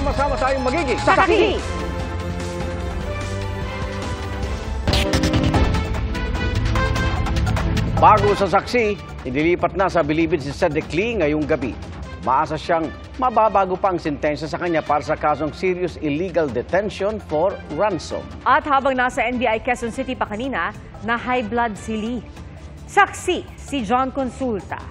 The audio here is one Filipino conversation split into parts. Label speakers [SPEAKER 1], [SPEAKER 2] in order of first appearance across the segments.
[SPEAKER 1] Sama-sama tayong magiging saksi! Bago sa saksi, inilipat na sa bilibid si Cedric Lee ngayong gabi. Maasa siyang mababago pa ang sentensya sa kanya para sa kasong serious illegal detention for ransom.
[SPEAKER 2] At habang nasa NBI Quezon City pa kanina, na high blood si Lee. Saksi si John Consulta.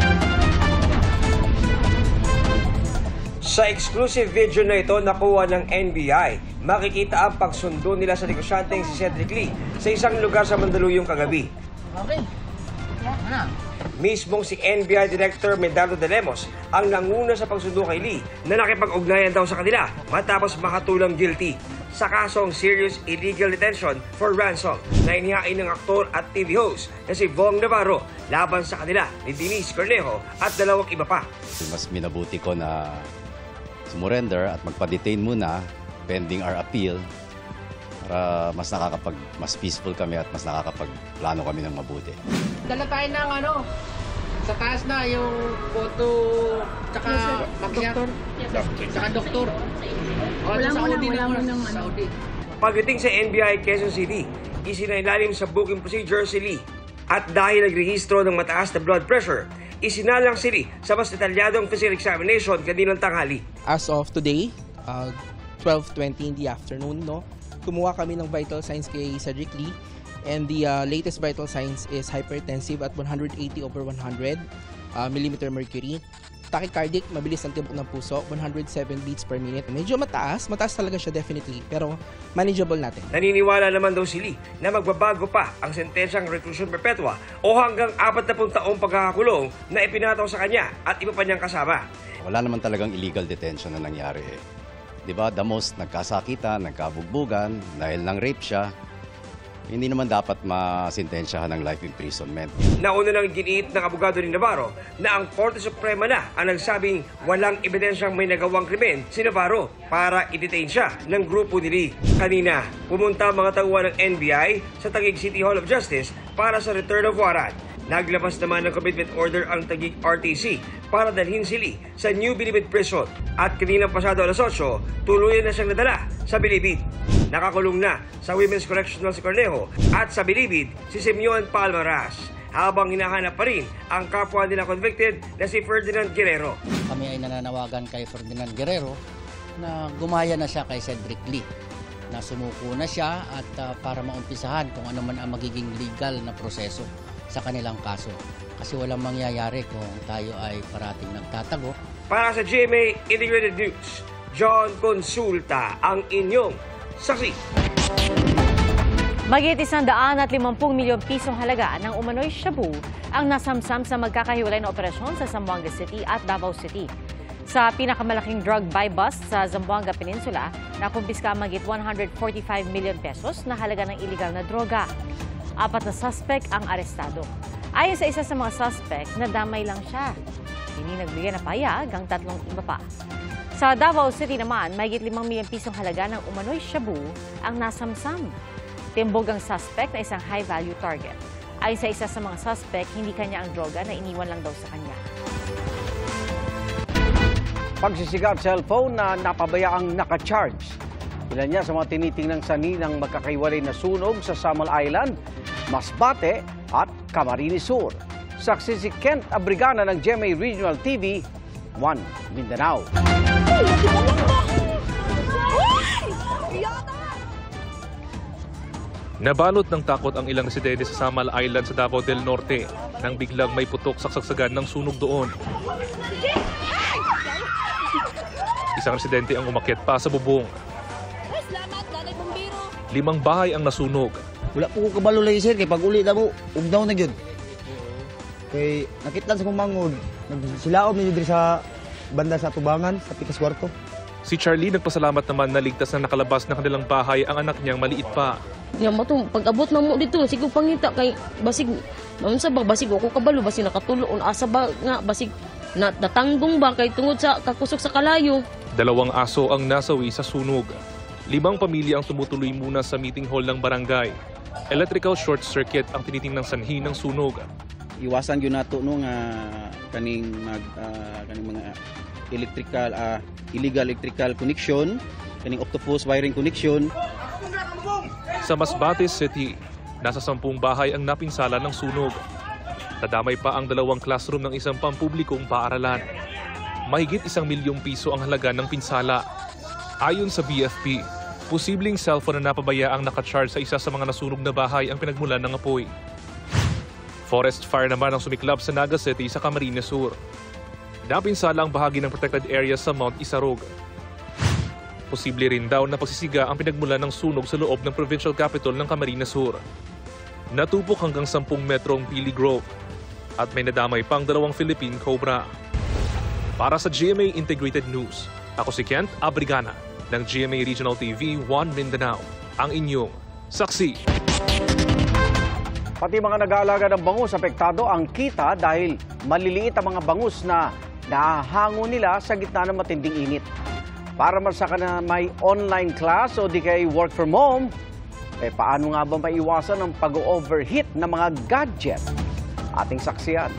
[SPEAKER 3] Sa exclusive video na ito nakuha ng NBI, makikita ang pagsundo nila sa negosyanteng si Cedric Lee sa isang lugar sa Mandaluyong kagabi.
[SPEAKER 4] Okay.
[SPEAKER 3] Mismong si NBI Director Medardo de Lemos ang nanguna sa pagsundo kay Lee na nakipag-ugnayan daw sa kanila matapos makatulang guilty sa kasong serious illegal detention for ransom na inihain ng aktor at TV host na si Vong Navarro laban sa kanila ni Denise Cornejo at dalawang iba pa.
[SPEAKER 5] Mas minabuti ko na sumurrender at magpa-detain muna pending our appeal para mas peaceful kami at mas nakakapagplano kami ng mabuti.
[SPEAKER 4] Dala tayo ng sa taas na yung photo, tsaka doktor. Tsaka doktor. Sa Saudi naman. Saudi.
[SPEAKER 3] Pagdating sa NBI Quezon City, isinailalim sa booking procedure si Lee. At dahil nagrehistro ng mataas na blood pressure, isinalang si Lee sa mas detalyadong physical examination kaninang tanghali.
[SPEAKER 6] As of today, 12:20 in the afternoon, kumuha kami ng vital signs kay Cedric Lee. And the latest vital signs is hypertensive at 180/100 millimeter mercury. Tachycardic, mabilis ang tibok ng puso, 107 beats per minute. Medyo mataas talaga siya definitely, pero manageable natin.
[SPEAKER 3] Naniniwala naman daw si Lee na magbabago pa ang sentensyang reclusion perpetua o hanggang 40 taong pagkakakulong na ipinataw sa kanya at iba pa niyang kasama.
[SPEAKER 5] Wala naman talagang illegal detention na nangyari. Diba, the most nagkasakitan, nagkabugbugan, dahil ng rape siya, hindi naman dapat masintensyahan ng life imprisonment.
[SPEAKER 3] Nauna nang giniit ng abogado ni Navarro na ang Korte Suprema na ang nagsabing walang ebidensyang may nagawang krimen si Navarro para i-detain siya ng grupo ni Lee. Kanina, pumunta ang mga tauhan ng NBI sa Taguig City Hall of Justice para sa return of warrant. Naglabas naman ng commitment order ang Taguig RTC para dalhin si Lee sa New Bilibid Prison. At kaninang pasado alas 8, tuluyan na siyang nadala sa Bilibid. Nakakulong na sa Women's Correctional si Cornejo at sa Bilibid si Simeon Palmaras. Habang hinahanap pa rin ang kapwa nila convicted na si Ferdinand Guerrero.
[SPEAKER 4] Kami ay nananawagan kay Ferdinand Guerrero na gumaya na siya kay Cedric Lee. Na sumuko na siya at para maumpisahan kung ano man ang magiging legal na proseso sa kanilang kaso. Kasi walang mangyayari kung tayo ay parating nagtatago.
[SPEAKER 3] Para sa GMA Integrated News, John Consulta ang inyong saksi.
[SPEAKER 2] Mahigit 150 milyong pisong halaga ng umano'y shabu ang nasamsam sa magkakahiwalay na operasyon sa Zamboanga City at Davao City. Sa pinakamalaking drug buy-bust sa Zamboanga Peninsula, nakumpiska mahigit 145 million pesos na halaga ng iligal na droga. 4 na suspect ang arestado. Ayon sa isa sa mga suspect, nadamay lang siya. Hindi nagbigay na payag ang 3 iba pa. Sa Davao City naman, mahigit 5 milyong pisong halaga ng umano'y shabu ang nasamsam. Timbog ang suspect na isang high-value target. Ayon sa isa sa mga suspect, hindi kanya ang droga na iniwan lang daw sa kanya.
[SPEAKER 1] Pagsisigaw cellphone na napabayaang naka-charge. Ilan niya sa mga tinitingnang sani ng magkakaiwalay na sunog sa Samal Island, Masbate at Camarines Sur. Saksi si Kent Abrigana ng GMA Regional TV, 1 Mindanao.
[SPEAKER 7] Nabalot ng takot ang ilang residente sa Samal Island sa Davao del Norte nang biglang may putok sa kasagsagan ng sunog doon. Isang residente ang umakyat pa sa bubong. 5 bahay ang nasunog.
[SPEAKER 8] Wala po ko kabalo lang sir, kay pag uli na mo, ugdaw na yun. Kay nakitlan sa kumangod, nagsilaom na yun sa banda sa Tubangan, sa Pikas Kwarto.
[SPEAKER 7] Si Charlie nagpasalamat naman na ligtas na nakalabas ng kanilang bahay ang anak niyang maliit pa.
[SPEAKER 9] Yung pag-abot na mo dito, siguro pangita kay basig, sa ba, basig ako kabalo, basig nakatulog, asa ba nga, basig natanggong ba kay tungod sa kakusok sa kalayo.
[SPEAKER 7] 2 aso ang nasawi sa sunog. 5 pamilya ang tumutuloy muna sa meeting hall ng barangay. Electrical short circuit ang tinitingnang sanhi ng sunog.
[SPEAKER 10] Iwasan yun nato no nga kaning mga illegal electrical connection, kaning octopus wiring connection.
[SPEAKER 7] Sa Masbate City, nasa 10 bahay ang napinsala ng sunog. Nadamay pa ang 2 classroom ng isang pampublikong paaralan. Mahigit 1 milyong piso ang halaga ng pinsala. Ayon sa BFP, posibleng cellphone na napabayaang nakacharge sa isa sa mga nasunog na bahay ang pinagmulan ng apoy. Forest fire naman ang sumiklab sa Naga City sa Camarines Sur. Napinsala ang bahagi ng protected area sa Mount Isarog. Posible rin daw na pagsisiga ang pinagmulan ng sunog sa loob ng provincial capital ng Camarines Sur. Natupok hanggang 10 metrong Pili Grove at may nadamay pang 2 Philippine Cobra. Para sa GMA Integrated News, ako si Kent Abrigana ng GMA Regional TV 1 Mindanao, ang inyong saksi.
[SPEAKER 1] Pati mga nag-aalaga ng bangus apektado ang kita dahil maliliit ang mga bangus na nahahango nila sa gitna ng matinding init. Para masaka na may online class o di kay work from home, paano nga ba maiwasan ang pag-overheat ng mga gadget? Ating saksiyan.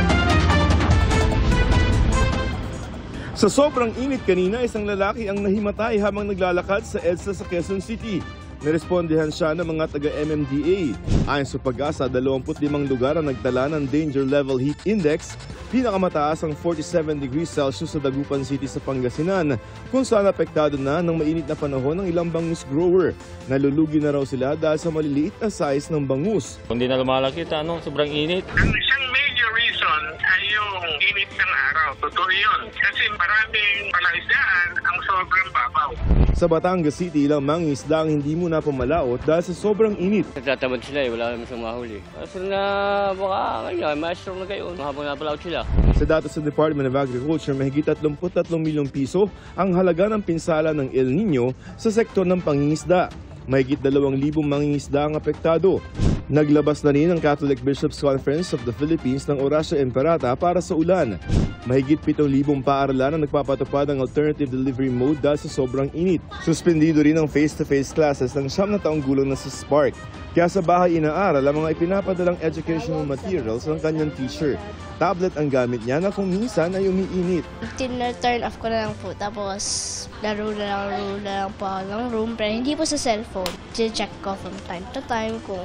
[SPEAKER 11] Sa sobrang init kanina, isang lalaki ang nahimatay habang naglalakad sa EDSA sa Quezon City. Narespondihan siya ng mga taga-MMDA. Ayon sa Pag-asa, 25 lugar ang nagtala ng Danger Level Heat Index. Pinakamataas ang 47 degrees Celsius sa Dagupan City sa Pangasinan, kung saan apektado na ng mainit na panahon ng ilang bangus grower. Nalulugi na raw sila dahil sa maliliit na size ng bangus.
[SPEAKER 12] Hindi na lumalaki, sobrang init.
[SPEAKER 13] Ang isang major reason ay yung init ng araw. Totoo yun. Kasi maraming palaisdaan ang sobrang babaw.
[SPEAKER 11] Sa Batangas City, ilang mangingisda ang hindi muna pumalaot dahil sa sobrang init.
[SPEAKER 12] Nagtatamad sila wala naman silang mahuli. Kasi na baka ngayon, maestro na kayo, habang napalaot sila.
[SPEAKER 11] Sa datos sa Department of Agriculture, mahigit 33 milyong piso ang halaga ng pinsala ng El Nino sa sektor ng pangingisda. Mahigit 2,000 mangingisda ang apektado. Naglabas na rin ang Catholic Bishops Conference of the Philippines ng Orasio Imperata para sa ulan. Mahigit 7,000 paaralan ang nagpapatupad ng alternative delivery mode dahil sa sobrang init. Suspendido rin ang face-to-face classes ng 9 na taong gulang na si Spark. Kaya sa bahay inaaral ang mga ipinapadalang educational materials ng kanyang teacher. Tablet ang gamit niya na kung minsan ay umiinit.
[SPEAKER 14] Turn off ko na lang po, tapos laro na lang po ako ng room, pero hindi po sa cellphone. Check ko from time to time kung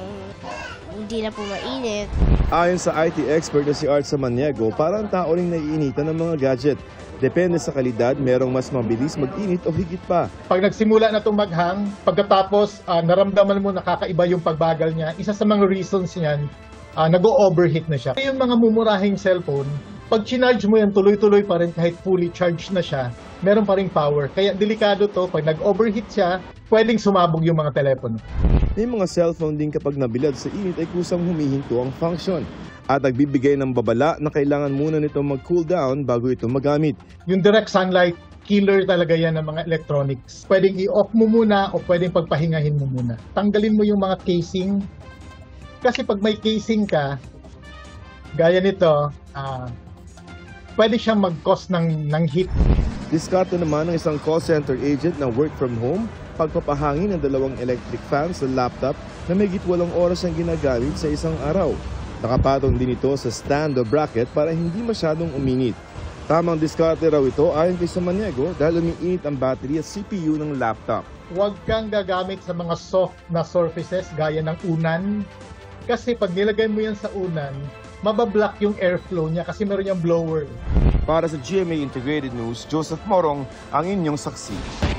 [SPEAKER 14] hindi na po mainit.
[SPEAKER 11] Ayon sa IT expert na si Art Samaniego, parang tao ring naiinitan ng mga gadget. Depende sa kalidad, merong mas mabilis mag-init o higit pa.
[SPEAKER 15] Pag nagsimula na itong maghang, pagkatapos naramdaman mo nakakaiba yung pagbagal niya, isa sa mga reasons niyan, nag-o-overheat na siya. Yung mga mumurahing cellphone, pag chinarge mo yan, tuloy-tuloy pa rin kahit fully charged na siya, meron pa rin power. Kaya delikado to, pag nag-overheat siya, pwedeng sumabog yung mga telepono.
[SPEAKER 11] May mga cellphone din kapag nabilad sa init ay kusang humihinto ang function at nagbibigay ng babala na kailangan muna nito mag-cool down bago ito magamit.
[SPEAKER 15] Yung direct sunlight, killer talaga yan ng mga electronics. Pwedeng i-off mo muna o pwedeng pagpahingahin mo muna. Tanggalin mo yung mga casing. Kasi pag may casing ka, gaya nito, pwede siyang mag-cause ng heat.
[SPEAKER 11] Diskarte naman ng isang call center agent na work from home, pagpapahangin ng 2 electric fans sa laptop na may 8 oras ang ginagamit sa isang araw. Nakapatong din ito sa stand o bracket para hindi masyadong uminit. Tamang diskarte raw ito ayon kay Samaniego dahil umiinit ang battery at CPU ng laptop.
[SPEAKER 15] Huwag kang gagamit sa mga soft na surfaces gaya ng unan. Kasi pag nilagay mo yan sa unan, mabablock yung airflow niya kasi meron yung blower.
[SPEAKER 11] Para sa GMA Integrated News, Joseph Morong, ang inyong saksi.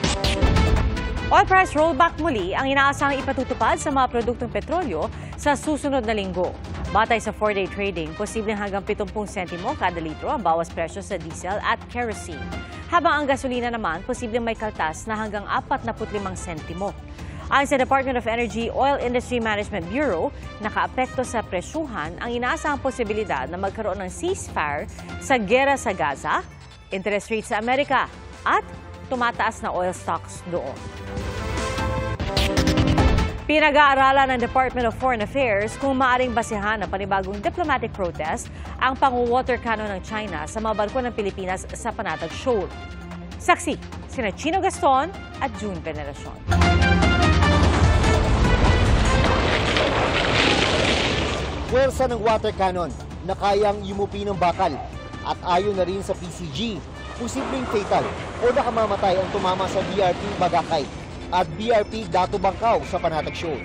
[SPEAKER 2] Oil price rollback muli ang inaasahang ipatutupad sa mga produktong petrolyo sa susunod na linggo. Batay sa 4-day trading, posibleng hanggang 70 sentimo kada litro ang bawas presyo sa diesel at kerosene. Habang ang gasolina naman, posibleng may kaltas na hanggang 45 sentimo. Ayon sa Department of Energy Oil Industry Management Bureau, nakaapekto sa presyuhan ang inaasahang posibilidad na magkaroon ng ceasefire sa gera sa Gaza, interest rates sa Amerika, at tumataas na oil stocks doon. Pinag-aaralan ng Department of Foreign Affairs kung maaring basehan ng panibagong diplomatic protest ang pang-water cannon ng China sa mga barko ng Pilipinas sa Panatag Shoal. Saksi, sina Chino Gaston at June Veneracion.
[SPEAKER 16] Puwersa ng water cannon na kayang yumupi ng bakal at ayon na rin sa PCG, posibleng fatal o nakamamatay ang tumama sa BRP Bagakay at BRP Dato Bangkaw sa Panatag Shoal.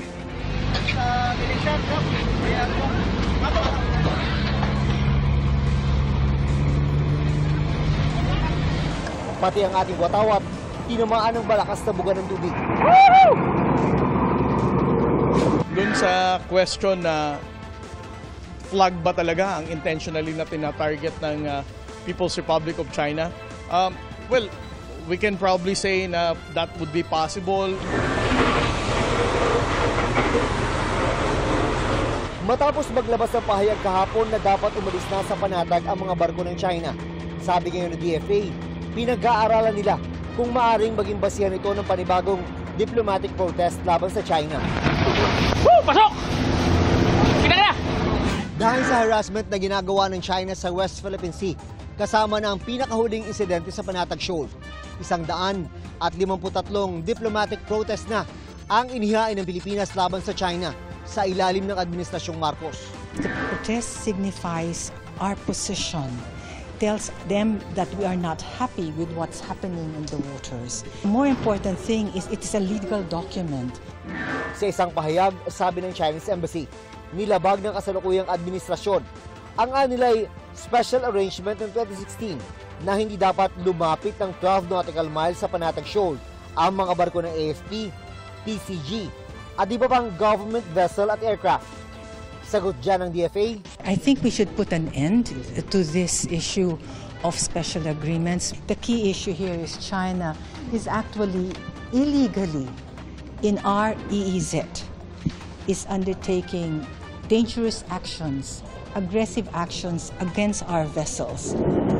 [SPEAKER 16] Pati ang ating watawat, tinamaan ng malakas na buga ng tubig.
[SPEAKER 17] Doon sa question na flag ba talaga ang intentionally na tina-target ng People's Republic of China, well, we can probably say na that would be possible.
[SPEAKER 16] Matapos maglabas ng pahayag kahapon na dapat umalis na sa panatag ang mga barko ng China, sabi ngayon ng DFA, pinag-aaralan nila kung maaring maging basihan ito ng panibagong diplomatic protest laban sa China.
[SPEAKER 18] Pasok! Pinaka!
[SPEAKER 16] Dahil sa harassment na ginagawa ng China sa West Philippine Sea, kasama na ang pinakahuling insidente sa Panatag Shoal, 153 diplomatic protest na ang inihain ng Pilipinas laban sa China sa ilalim ng Administrasyong Marcos.
[SPEAKER 19] The protest signifies our position, tells them that we are not happy with what's happening in the waters. The more important thing is it is a legal document.
[SPEAKER 16] Sa isang pahayag, sabi ng Chinese Embassy, nilabag ng kasalukuyang administrasyon ang anilay special arrangement ng 2016 na hindi dapat lumapit ng 12 nautical miles sa Panatag Shoal ang mga barko ng AFP, PCG at iba pang government vessel at aircraft. Sagot dyan ng DFA.
[SPEAKER 19] I think we should put an end to this issue of special agreements. The key issue here is China is actually illegally in our EEZ is undertaking dangerous actions, aggressive actions against our vessels.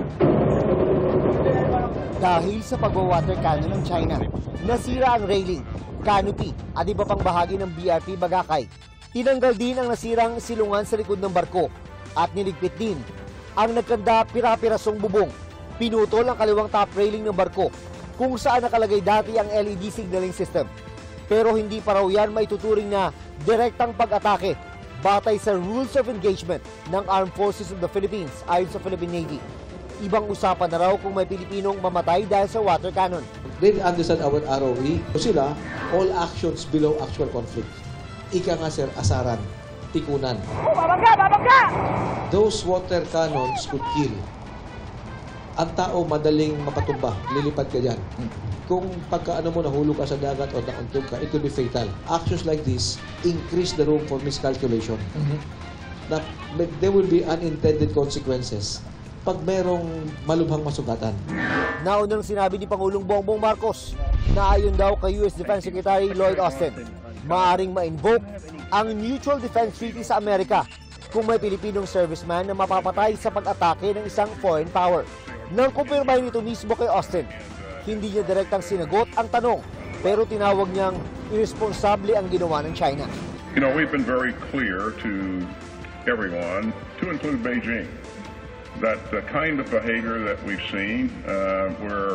[SPEAKER 16] Dahil sa pagwa-water cannon ng China, nasira ang railing, canopy at iba pang bahagi ng BRP Bagakay. Tinanggal din ang nasirang silungan sa likod ng barko at niligpit din ang nagkanda pira-pirasong bubong. Pinutol ang kaliwang top railing ng barko kung saan nakalagay dati ang LED signaling system. Pero hindi pa raw yan maituturing na direktang pag-atake batay sa Rules of Engagement ng Armed Forces of the Philippines ayon sa Philippine Navy. Ibang usapan na raw kung may Pilipinong mamatay dahil sa water cannon.
[SPEAKER 20] They understand our ROE. Sila, all actions below actual conflict. Ika nga sir, asaran, tikunan.
[SPEAKER 18] Babangga! Babangga!
[SPEAKER 20] Those water cannons could kill. Ang tao madaling mapatumba, lilipad ka dyan. Kung pagkaano mo nahulog ka sa dagat o nauntog ka, it will be fatal. Actions like this increase the room for miscalculation. Na there will be unintended consequences pag merong malubhang masugatan.
[SPEAKER 16] Naunang sinabi ni Pangulong Bongbong Marcos na ayon daw kay US Defense Secretary Lloyd Austin, maaring ma-invoke ang Mutual Defense Treaty sa Amerika kung may Pilipinong serviceman na mapapatay sa pag-atake ng isang foreign power. Nang kumpirmahin ito mismo kay Austin, hindi niya direktang sinagot ang tanong pero tinawag niyang irresponsable ang ginawa ng China.
[SPEAKER 21] You know, we've been very clear to everyone, to include Beijing, that the kind of behavior that we've seen where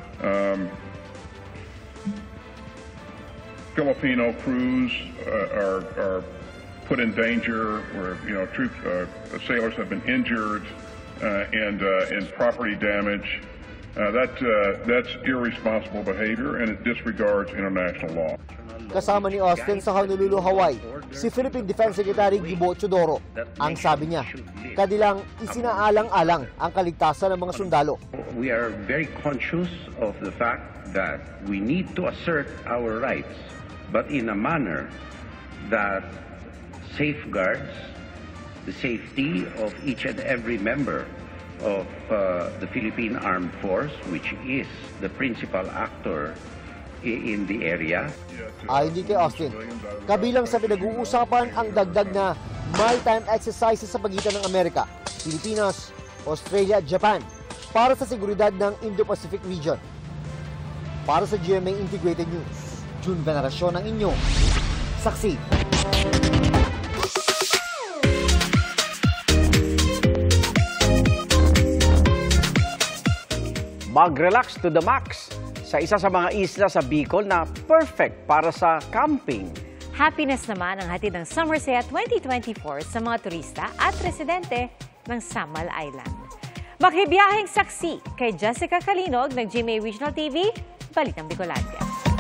[SPEAKER 21] Filipino crews are put in danger, where sailors have been injured and property damage. That's irresponsible behavior and it disregards international law.
[SPEAKER 16] Kasama ni Austin sa Honolulu, Hawaii, si Philippine Defense Secretary Gibo Chodoro. Ang sabi niya, kadilang isinaalang-alang ang kaligtasan ng mga sundalo.
[SPEAKER 22] We are very conscious of the fact that we need to assert our rights, but in a manner that safeguards the safety of each and every member of the Philippine Armed Force, which is the principal actor in the area.
[SPEAKER 16] Ayon din kay Austin, kabilang sa pinag-uusapan ang dagdag na maritime exercises sa pagitan ng Amerika, Pilipinas, Australia at Japan para sa seguridad ng Indo-Pacific region. Para sa GMA Integrated News, June Veneracion ang inyong saksi.
[SPEAKER 1] Mag-relax to the max sa isa sa mga isla sa Bicol na perfect para sa camping.
[SPEAKER 2] Happiness naman ang hatid ng Summer Saya 2024 sa mga turista at residente ng Samal Island. Makibiyaheng saksi kay Jessica Calinog ng GMA Regional TV, Balitang Bicolandia.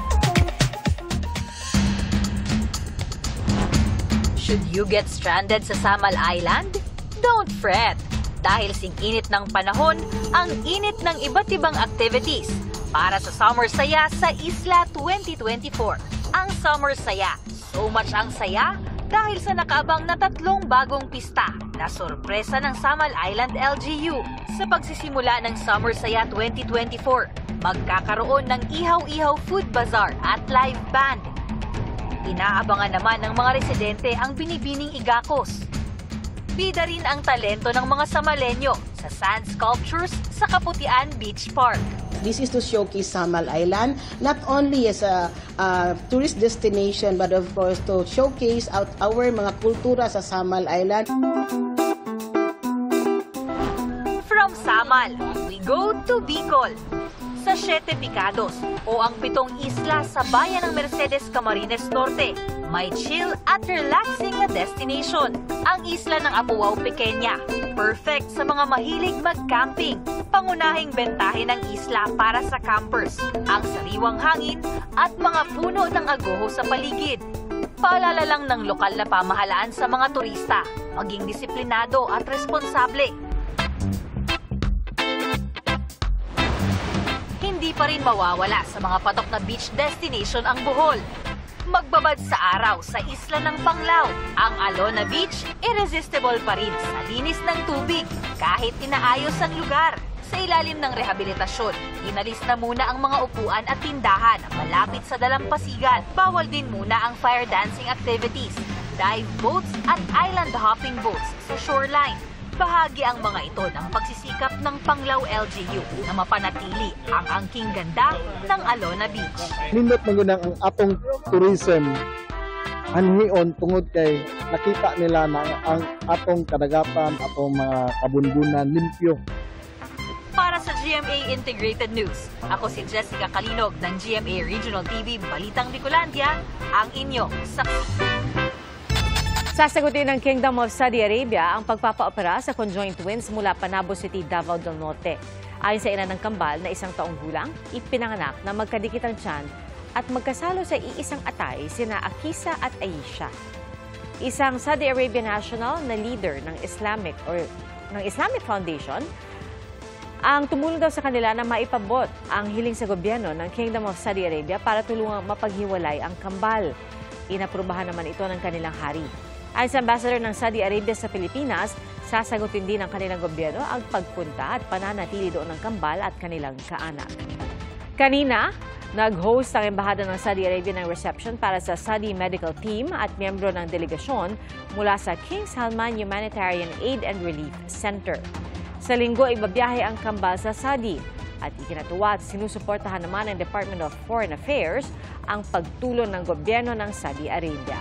[SPEAKER 5] Should you get stranded sa Samal Island? Don't fret! Dahil sing-init ng panahon, ang init ng iba't ibang activities para sa Summer Saya sa Isla 2024. Ang Summer Saya, so much ang saya dahil sa nakaabang na 3 bagong pista na sorpresa ng Samal Island LGU sa pagsisimula ng Summer Saya 2024. Magkakaroon ng ihaw-ihaw food bazaar at live band. Inaabangan naman ng mga residente ang binibining igakos. Bida rin ang talento ng mga Samalenyo sa sand sculptures sa Kaputian Beach Park.
[SPEAKER 6] This is to showcase Samal Island, not only as a tourist destination, but of course to showcase our mga kultura sa Samal Island.
[SPEAKER 5] From Samal, we go to Bicol. Sa Siete Picados o ang 7 isla sa bayan ng Mercedes Camarines Norte, may chill at relaxing na destination. Ang isla ng Apowao Pequeña, perfect sa mga mahilig mag-camping. Pangunahing bentahe ng isla para sa campers, ang sariwang hangin at mga puno ng agoho sa paligid. Paalala lang ng lokal na pamahalaan sa mga turista, maging disiplinado at responsable. Hindi pa rin mawawala sa mga patok na beach destination ang Bohol. Magbabad sa araw sa isla ng Panglao, ang Alona Beach, irresistible pa rin sa linis ng tubig kahit inaayos ang lugar. Sa ilalim ng rehabilitasyon, inalis na muna ang mga upuan at tindahan malapit sa dalampasigan. Bawal din muna ang fire dancing activities, dive boats at island hopping boats sa shoreline. Bahagi ang mga ito ng pagsisikap ng Panglao LGU na mapanatili ang angking ganda ng Alona Beach.
[SPEAKER 23] Nindot magunang ang atong tourism anhion tungod kay nakita nila na ang atong kadagatan, atong mga kabunbunan limpyo.
[SPEAKER 5] Para sa GMA Integrated News, ako si Jessica Calinog ng GMA Regional TV Balitang Bicolandia, ang inyong saksi.
[SPEAKER 2] Sasagutin ng Kingdom of Saudi Arabia ang pagpapaopera sa conjoined twins mula Panabo City, Davao del Norte. Ayon sa ina ng kambal na 1 taong gulang, ipinanganak na magkadikit ang tiyan at magkasalo sa iisang atay sina Akisa at Aisha. Isang Saudi Arabian national na leader ng Islamic Foundation ang tumulong daw sa kanila na maipabot ang hiling sa gobyerno ng Kingdom of Saudi Arabia para tulungang mapaghiwalay ang kambal. Inaprubahan naman ito ng kanilang hari. Ayon sa ambassador ng Saudi Arabia sa Pilipinas, sasagutin din ng kanilang gobyerno ang pagpunta at pananatili doon ng kambal at kanilang kaanak. Kanina, nag-host ang embahada ng Saudi Arabia ng reception para sa Saudi medical team at miyembro ng delegasyon mula sa King Salman Humanitarian Aid and Relief Center. Sa linggo, ibabiyahe ang kambal sa Saudi at ikinatuwa at sinusuportahan naman ng Department of Foreign Affairs ang pagtulong ng gobyerno ng Saudi Arabia.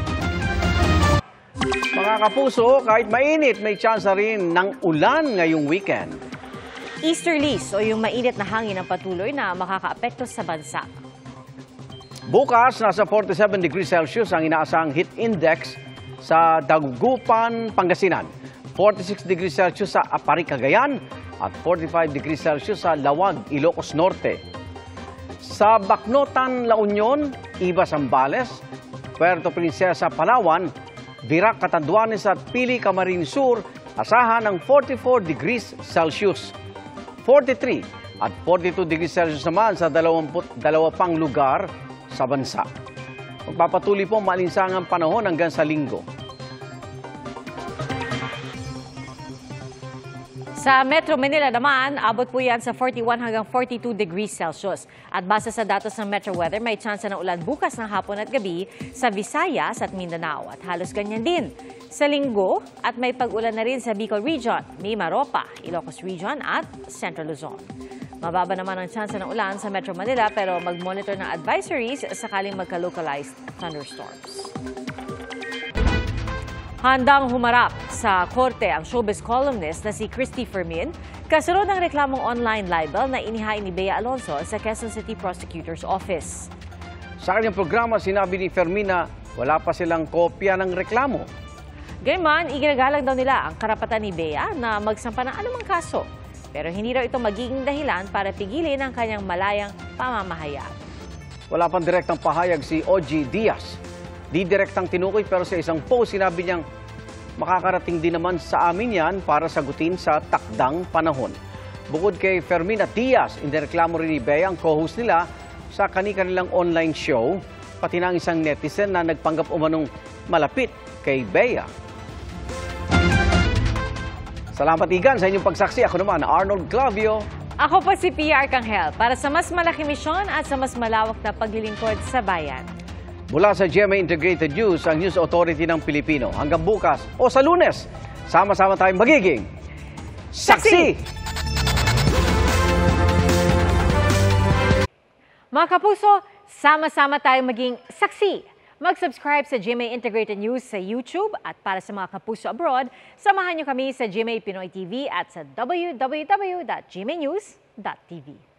[SPEAKER 1] Mga kapuso, kahit mainit, may tsansa rin ng ulan ngayong weekend.
[SPEAKER 2] Easterlies o yung mainit na hangin ang patuloy na makakaapekto sa bansa.
[SPEAKER 1] Bukas, nasa 47 degrees Celsius ang inaasahang heat index sa Dagupan, Pangasinan. 46 degrees Celsius sa Apari, Cagayan at 45 degrees Celsius sa Lawag, Ilocos Norte. Sa Bacnotan, La Union, Iba, Zambales, Puerto Princesa, Palawan, Virac, Catanduanes at Pili, Camarines Sur, asahan ng 44 degrees Celsius. 43 at 42 degrees Celsius naman sa 22 pang lugar sa bansa. Magpapatuloy po ang maalinsangang panahon hanggang sa linggo.
[SPEAKER 2] Sa Metro Manila naman, abot po yan sa 41 hanggang 42 degrees Celsius. At base sa datos ng Metro Weather, may tsansa ng ulan bukas ng hapon at gabi sa Visayas at Mindanao. At halos ganyan din sa linggo at may pag-ulan na rin sa Bicol Region, Mimaropa, Ilocos Region at Central Luzon. Mababa naman ang tsansa ng ulan sa Metro Manila pero mag-monitor ng advisories sakaling magka-localized thunderstorms. Handang humarap sa korte ang showbiz columnist na si Christy Fermin kasunod ng reklamong online libel na inihain ni Bea Alonzo sa Quezon City Prosecutor's Office.
[SPEAKER 1] Sa kanyang programa, sinabi ni Fermin na wala pa silang kopya ng reklamo.
[SPEAKER 2] Gayman, iginagalang daw nila ang karapatan ni Bea na magsampa ng anumang kaso Pero hindi raw ito magiging dahilan para pigilin ang kanyang malayang pamamahayag.
[SPEAKER 1] Wala pang direktang pahayag si OG Diaz. Di direktang tinukoy pero sa isang post sinabi niyang makakarating din naman sa amin yan para sagutin sa takdang panahon. Bukod kay Fermina Diaz, indireklamo rin ni Bea ang co-host nila sa kanilang online show, pati na ang isang netizen na nagpanggap umanong malapit kay Bea. Salamat Igan sa inyong pagsaksi. Ako naman, Arnold Clavio.
[SPEAKER 2] Ako po si Pia Arcangel para sa mas malaking misyon at sa mas malawak na paglilingkod sa bayan.
[SPEAKER 1] Mula sa GMA Integrated News, ang News Authority ng Pilipino. Hanggang bukas o sa Lunes, sama-sama tayong magiging saksi!
[SPEAKER 2] Mga kapuso, sama-sama tayong maging saksi. Mag-subscribe sa GMA Integrated News sa YouTube at para sa mga kapuso abroad, samahan niyo kami sa GMA Pinoy TV at sa www.gmanews.tv.